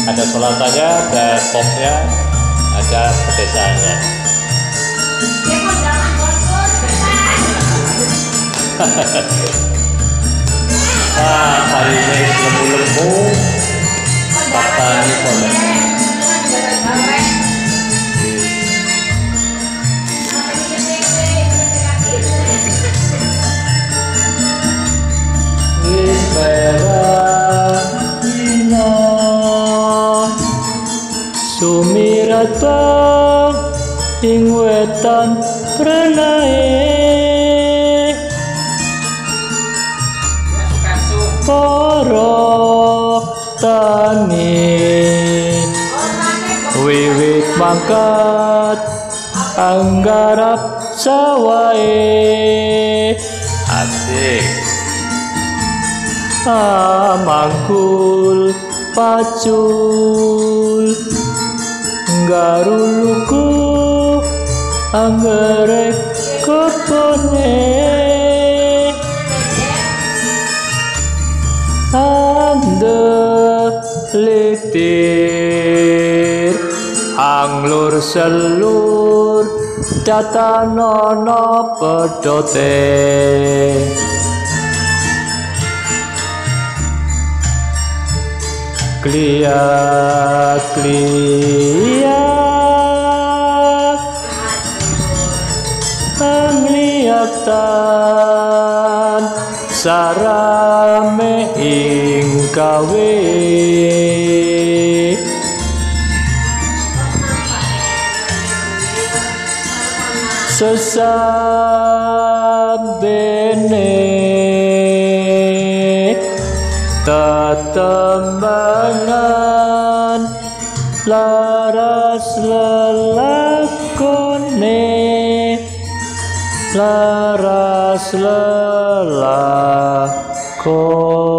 ada sholatannya, ada popnya, ada pedesannya. Wah, hari ini lemu-lemu Patani Pondok. Sumirata ing wetan prenae para tani wiwit mangkat anggarap sawae asik amangkul pacul garuluku anggerek kepone ande litir anglur selur datanono pedote kliak kliak angliak tan sarame ing kawe sesabene tetembangan laras lelakone laras lelakone